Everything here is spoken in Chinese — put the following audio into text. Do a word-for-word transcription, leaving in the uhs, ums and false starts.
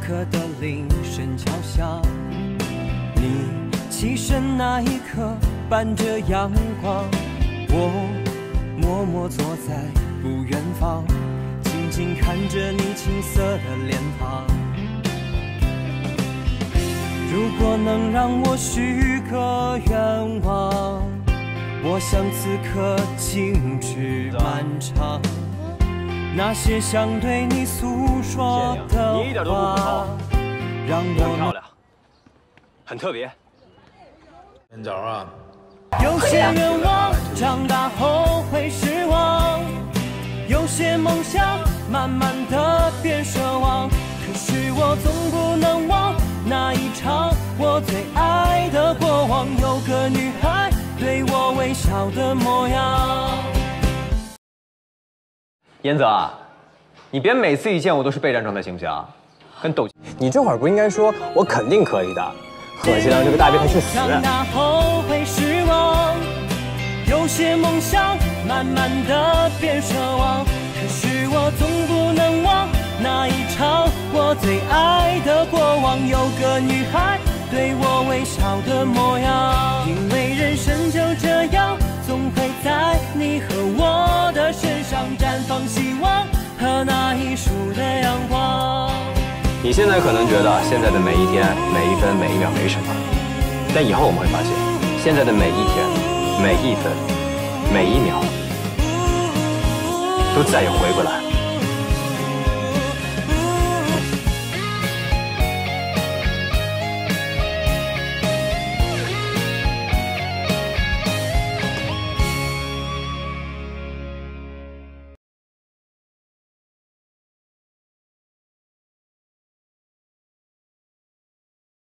刻的铃声敲响，你起身那一刻伴着阳光，我默默坐在不远方，静静看着你青涩的脸庞。如果能让我许个愿望，我想此刻静止漫长，那些想对你诉说的话， 你一点都不普通， 让我很漂亮，很特别。 天早啊！ 有些愿望长大后会失望，有些梦想慢慢的变奢望，可是我总不能忘那一场我最爱的过往，有个女孩对我微笑的模样。 严泽啊，你别每次一见我都是备战状态，行不行？跟斗…… 你这会儿不应该说我肯定可以的，可惜了这个大变态去死！ 长大后会失望，有些梦想慢慢的变奢望，可是我总不能忘那一场我最爱的过往，有个女孩对我微笑的模样。因为人生就这样，总会在你和我的身上绽放希望和那一束的阳光。 你现在可能觉得现在的每一天、每一分、每一秒没什么，但以后我们会发现，现在的每一天、每一分、每一秒，都再也回不来了。